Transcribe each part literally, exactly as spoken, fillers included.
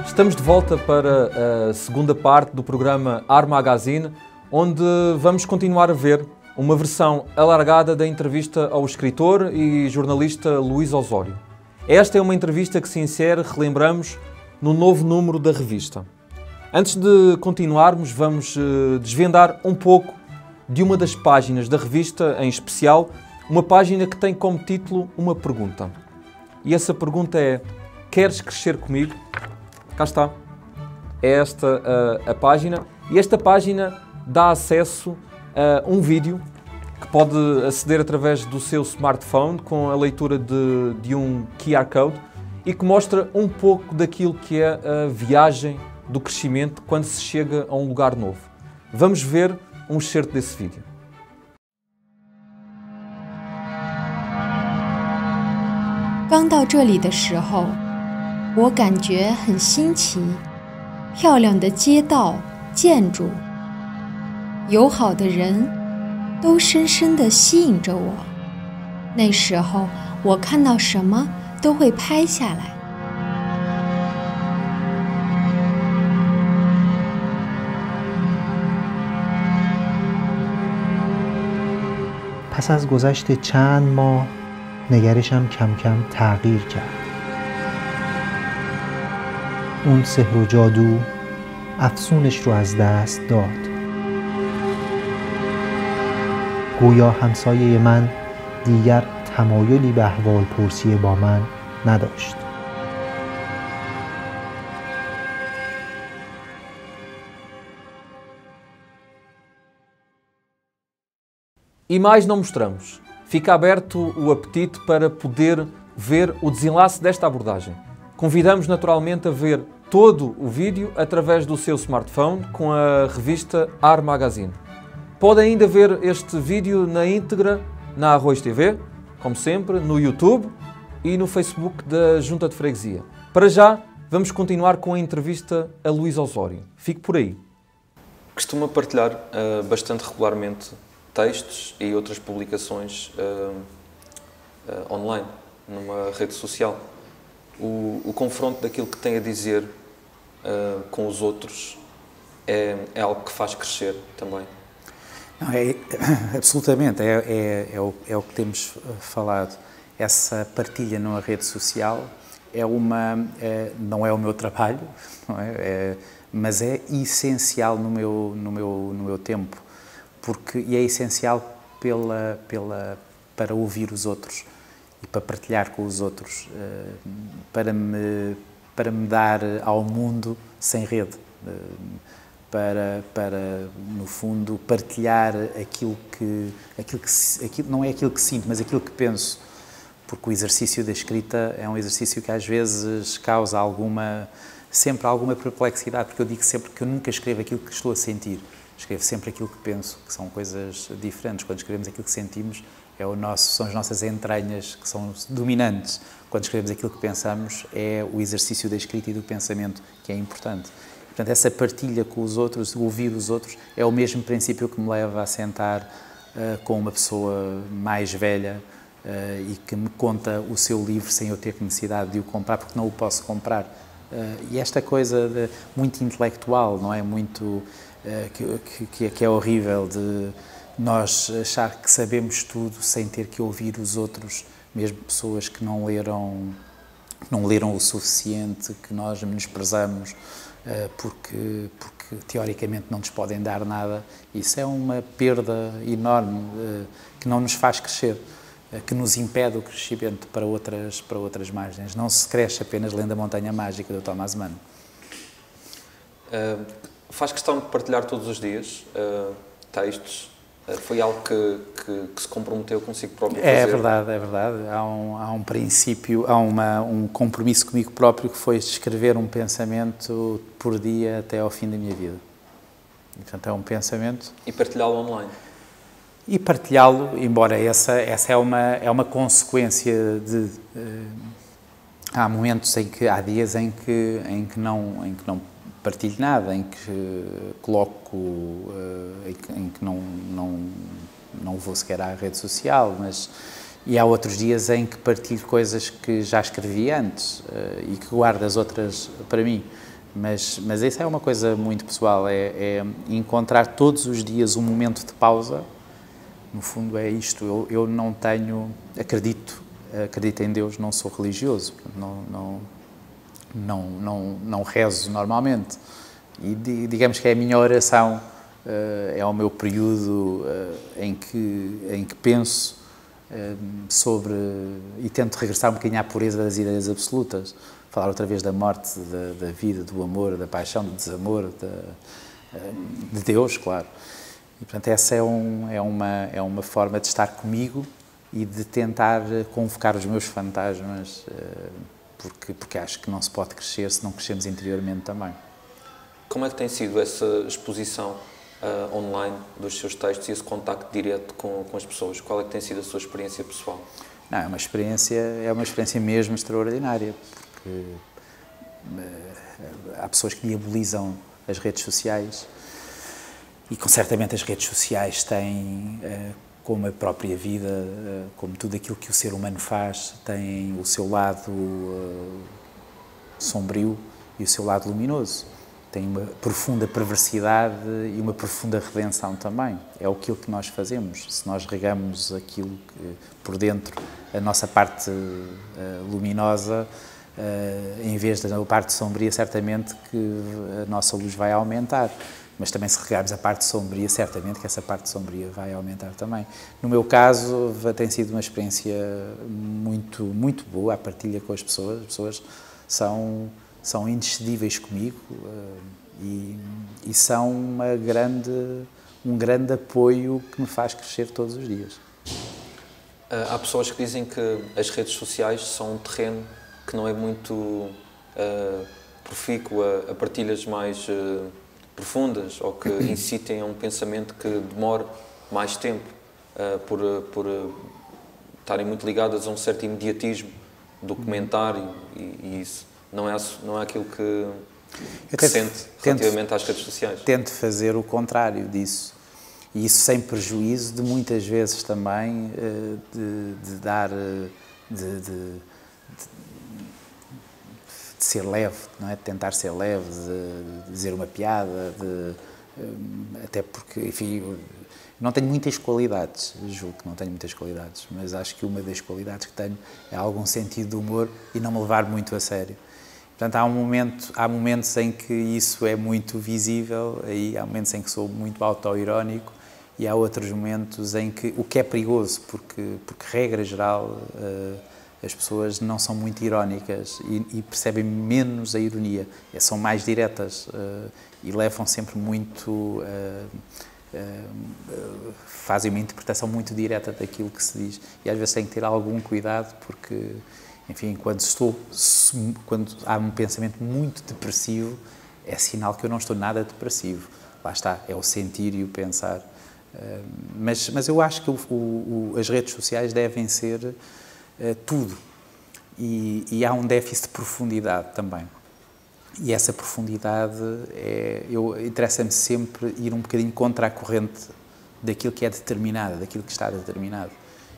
Estamos de volta para a segunda parte do programa Ar Magazine, onde vamos continuar a ver uma versão alargada da entrevista ao escritor e jornalista Luís Osório. Esta é uma entrevista que se insere, relembramos, no novo número da revista. Antes de continuarmos, vamos desvendar um pouco de uma das páginas da revista, em especial, uma página que tem como título uma pergunta. E essa pergunta é: queres crescer comigo? Cá está. É esta a, a página. E esta página dá acesso a um vídeo que pode aceder através do seu smartphone com a leitura de, de um Q R Code e que mostra um pouco daquilo que é a viagem do crescimento quando se chega a um lugar novo. Vamos ver um excerto desse vídeo. 刚到这里的时候，我感觉很新奇，漂亮的街道、建筑，友好的人，都深深地吸引着我。那时候，我看到什么都会拍下来。 پس از گذشت چند ماه نگرشم کم کم تغییر کرد. اون سحر و جادو افسونش رو از دست داد. گویا همسایه من دیگر تمایلی به احوال پرسی با من نداشت. E mais não mostramos. Fica aberto o apetite para poder ver o desenlace desta abordagem. Convidamos naturalmente a ver todo o vídeo através do seu smartphone com a revista Ar Magazine. Pode ainda ver este vídeo na íntegra na Arroz T V, como sempre, no YouTube e no Facebook da Junta de Freguesia. Para já, vamos continuar com a entrevista a Luís Osório. Fique por aí. Costuma partilhar uh, bastante regularmente textos e outras publicações uh, uh, online, numa rede social. O, o confronto daquilo que tem a dizer uh, com os outros é, é algo que faz crescer também. Não, é, absolutamente, é, é, é, o, é o que temos falado. Essa partilha numa rede social é uma, é, não é o meu trabalho, não é? É, mas é essencial no meu, no meu, no meu tempo. Porque, e é essencial pela, pela, para ouvir os outros e para partilhar com os outros, para me, para me dar ao mundo sem rede, para, para no fundo, partilhar aquilo que, aquilo que aquilo, não é aquilo que sinto, mas aquilo que penso, porque o exercício da escrita é um exercício que às vezes causa alguma, sempre alguma perplexidade, porque eu digo sempre que eu nunca escrevo aquilo que estou a sentir. Escrevo sempre aquilo que penso, que são coisas diferentes. Quando escrevemos aquilo que sentimos, é o nosso, são as nossas entranhas que são dominantes. Quando escrevemos aquilo que pensamos, é o exercício da escrita e do pensamento que é importante. Portanto, essa partilha com os outros, o ouvir os outros, é o mesmo princípio que me leva a sentar uh, com uma pessoa mais velha uh, e que me conta o seu livro sem eu ter necessidade de o comprar, porque não o posso comprar. Uh, e esta coisa de, muito intelectual, não é? Muito... Que, que, que é horrível de nós achar que sabemos tudo sem ter que ouvir os outros, mesmo pessoas que não leram, não leram o suficiente, que nós menosprezamos porque, porque teoricamente não nos podem dar nada. Isso é uma perda enorme que não nos faz crescer, que nos impede o crescimento para outras, para outras margens. Não se cresce apenas lendo a Montanha Mágica do Thomas Mann. Uh... Faz questão de partilhar todos os dias uh, textos? Uh, foi algo que, que, que se comprometeu consigo próprio a fazer? É verdade, é verdade. Há um, há um princípio, há uma, um compromisso comigo próprio que foi escrever um pensamento por dia até ao fim da minha vida. E, portanto, é um pensamento... E partilhá-lo online? E partilhá-lo, embora essa, essa é, uma, é uma consequência de... Uh, há momentos em que, há dias em que, em que não... Em que não partilho nada, em que coloco, em que, em que não, não, não vou sequer à rede social, mas e há outros dias em que partilho coisas que já escrevi antes e que guardo as outras para mim. Mas, mas isso é uma coisa muito pessoal, é, é encontrar todos os dias um momento de pausa. No fundo é isto, eu, eu não tenho, acredito, acredito em Deus, não sou religioso, não, não, não, não, não rezo normalmente. E digamos que é a minha oração, é o meu período em que, em que penso sobre, e tento regressar um bocadinho à pureza das ideias absolutas, falar outra vez da morte, da, da vida, do amor, da paixão, do desamor, da, de Deus, claro. E, portanto, essa é, um, é, uma, é uma forma de estar comigo e de tentar convocar os meus fantasmas, porque, porque acho que não se pode crescer se não crescemos interiormente também. Como é que tem sido essa exposição uh, online dos seus textos e esse contacto direto com, com as pessoas? Qual é que tem sido a sua experiência pessoal? Não, é uma experiência, é uma experiência mesmo extraordinária, porque uh, há pessoas que diabolizam as redes sociais e, com certamente, as redes sociais têm, uh, como a própria vida, uh, como tudo aquilo que o ser humano faz, tem o seu lado uh, sombrio e o seu lado luminoso. Tem uma profunda perversidade e uma profunda redenção também. É aquilo que nós fazemos. Se nós regamos aquilo que, por dentro, a nossa parte uh, luminosa, uh, em vez da parte sombria, certamente que a nossa luz vai aumentar. Mas também, se regarmos a parte sombria, certamente que essa parte sombria vai aumentar também. No meu caso, tem sido uma experiência muito, muito boa, a partilha com as pessoas. As pessoas são... são inexcedíveis comigo uh, e, e são uma grande, um grande apoio que me faz crescer todos os dias. Uh, há pessoas que dizem que as redes sociais são um terreno que não é muito uh, profícuo a, a partilhas mais uh, profundas ou que incitem a um pensamento que demore mais tempo uh, por, por uh, estarem muito ligadas a um certo imediatismo do comentário e, e isso. Não é, não é aquilo que, que tento, sente relativamente tento, às redes sociais? Tento fazer o contrário disso. E isso sem prejuízo de muitas vezes também de, de dar, de, de, de, de ser leve, não é? De tentar ser leve, de, de dizer uma piada, de, até porque, enfim, não tenho muitas qualidades, julgo que não tenho muitas qualidades, mas acho que uma das qualidades que tenho é algum sentido de humor e não me levar muito a sério. Portanto, há, um momento, há momentos em que isso é muito visível, aí há momentos em que sou muito autoirónico e há outros momentos em que, o que é perigoso, porque, porque regra geral, uh, as pessoas não são muito irónicas e, e percebem menos a ironia, são mais diretas uh, e levam sempre muito... Uh, uh, fazem uma interpretação muito direta daquilo que se diz e às vezes tem que ter algum cuidado porque... Enfim, quando, estou, quando há um pensamento muito depressivo, é sinal que eu não estou nada depressivo. Lá está, é o sentir e o pensar. Mas, mas eu acho que o, o, as redes sociais devem ser uh, tudo. E, e há um déficit de profundidade também. E essa profundidade, é, eu interessa-me sempre ir um bocadinho contra a corrente daquilo que é determinado, daquilo que está determinado.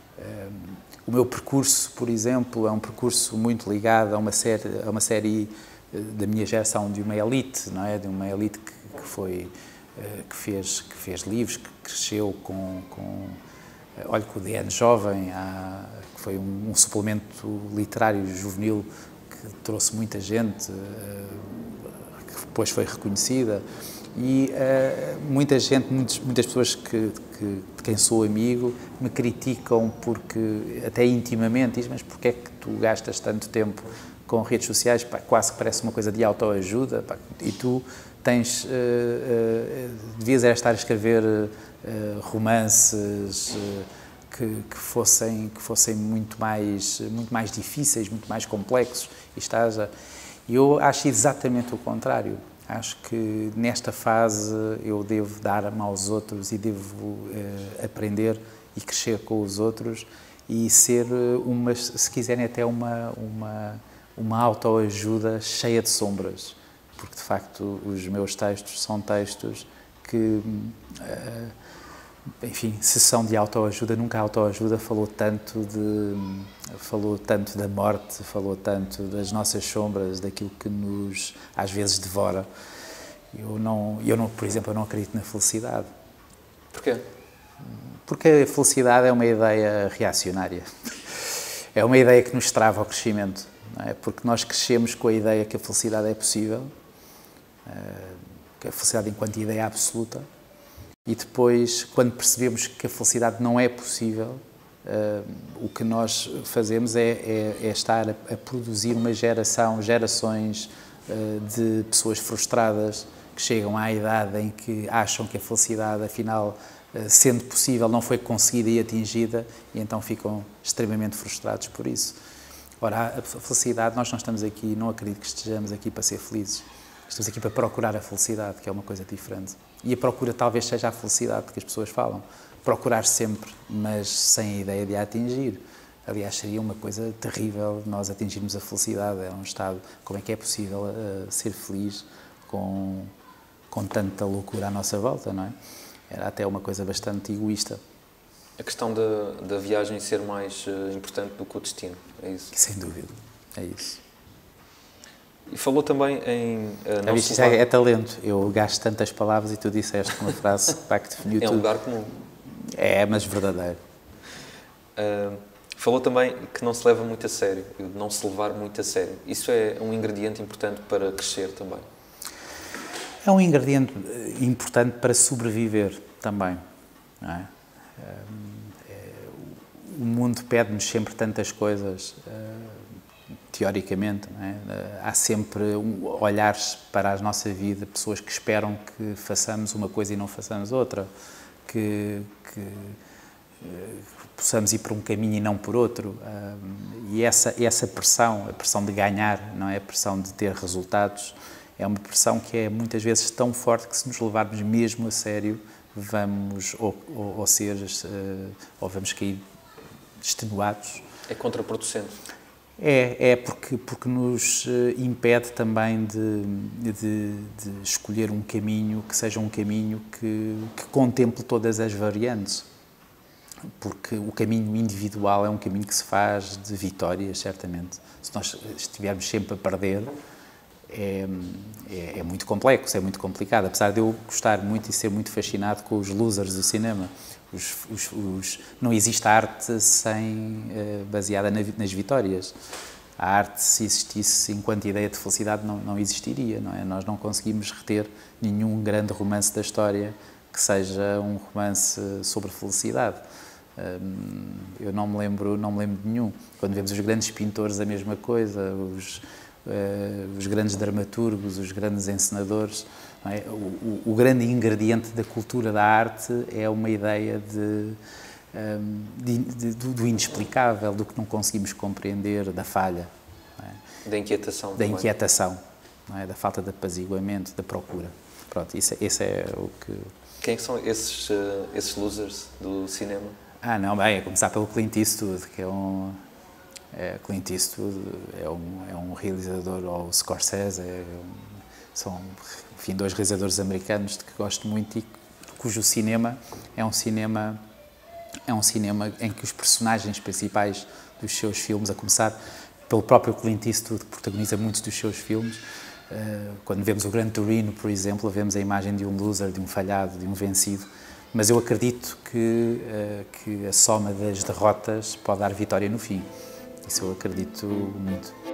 O meu percurso, por exemplo, é um percurso muito ligado a uma série, a uma série da minha geração, de uma elite, não é? De uma elite que, que foi, que fez, que fez livros, que cresceu com, com olha, com o D N Jovem, há, que foi um, um suplemento literário juvenil que trouxe muita gente, que depois foi reconhecida. E uh, muita gente, muitas, muitas pessoas que, que, de quem sou amigo me criticam porque, até intimamente, dizem, mas porquê é que tu gastas tanto tempo com redes sociais? Pá, quase que parece uma coisa de autoajuda, pá, e tu tens, uh, uh, devias era estar a escrever uh, romances uh, que, que, fossem, que fossem muito mais, muito mais difíceis, muito mais complexos, e estás a... Eu acho exatamente o contrário. Acho que nesta fase eu devo dar-me aos outros e devo eh, aprender e crescer com os outros e ser uma, se quiserem, até uma, uma, uma autoajuda cheia de sombras, porque de facto os meus textos são textos que, eh, enfim, sessão de autoajuda, nunca a autoajuda falou tanto de, falou tanto da morte, falou tanto das nossas sombras, daquilo que nos, às vezes, devora. Eu, não, eu não, por exemplo, eu não acredito na felicidade. Porquê? Porque a felicidade é uma ideia reacionária. É uma ideia que nos trava o crescimento, não é? Porque nós crescemos com a ideia que a felicidade é possível, que a felicidade enquanto ideia absoluta, e depois, quando percebemos que a felicidade não é possível, o que nós fazemos é, é, é estar a, a produzir uma geração, gerações de pessoas frustradas que chegam à idade em que acham que a felicidade, afinal, sendo possível, não foi conseguida e atingida, e então ficam extremamente frustrados por isso. Ora, a felicidade, nós não estamos aqui, não acredito que estejamos aqui para ser felizes. Estamos aqui para procurar a felicidade, que é uma coisa diferente. E a procura talvez seja a felicidade que as pessoas falam. Procurar sempre, mas sem a ideia de a atingir. Aliás, seria uma coisa terrível nós atingirmos a felicidade. É um estado, como é que é possível uh, ser feliz com, com tanta loucura à nossa volta, não é? Era até uma coisa bastante egoísta. A questão da, da viagem ser mais uh, importante do que o destino, é isso? Sem dúvida, é isso. E falou também em... Uh, não isso é, é talento. Eu gasto tantas palavras e tu disseste uma frase para que definiu tudo. É um lugar comum. É, mas verdadeiro. Uh, falou também que não se leva muito a sério, não se levar muito a sério. Isso é um ingrediente importante para crescer também? É um ingrediente importante para sobreviver também, não é? O mundo pede-nos sempre tantas coisas, teoricamente, não é? Há sempre olhares para a nossa vida, pessoas que esperam que façamos uma coisa e não façamos outra, que, que possamos ir por um caminho e não por outro, e essa, essa pressão, a pressão de ganhar, não é? A pressão de ter resultados, é uma pressão que é muitas vezes tão forte que se nos levarmos mesmo a sério, vamos ou, ou, ou ser, ou vamos cair extenuados. É contraproducente. É, é porque, porque nos impede também de, de, de escolher um caminho que seja um caminho que, que contemple todas as variantes. Porque o caminho individual é um caminho que se faz de vitórias, certamente. Se nós estivermos sempre a perder, É, é, é muito complexo, é muito complicado, apesar de eu gostar muito e ser muito fascinado com os losers do cinema. Os, os, os, não existe arte sem, uh, baseada na, nas vitórias. A arte, se existisse enquanto ideia de felicidade, não, não existiria, não é? Nós não conseguimos reter nenhum grande romance da história que seja um romance sobre felicidade. Um, eu não me lembro, não me lembro de nenhum. Quando vemos os grandes pintores, a mesma coisa, os Uh, os grandes dramaturgos, os grandes encenadores, não é? o, o, o grande ingrediente da cultura da arte é uma ideia de, um, de, de, do, do inexplicável, do que não conseguimos compreender, da falha, não é? Da inquietação, da também. inquietação, não é? Da falta de apaziguamento, da procura. Pronto, isso, esse é o que... Quem são esses, uh, esses losers do cinema? Ah, não, bem, é começar pelo Clint Eastwood, que é um... É, Clint Eastwood é um, é um realizador, ou o Scorsese, é um, são, enfim, dois realizadores americanos de que gosto muito e cujo cinema é um cinema é um cinema em que os personagens principais dos seus filmes, a começar pelo próprio Clint Eastwood, que protagoniza muitos dos seus filmes, uh, quando vemos o Gran Torino, por exemplo, vemos a imagem de um loser, de um falhado, de um vencido, mas eu acredito que, uh, que a soma das derrotas pode dar vitória no fim. Isso eu acredito muito.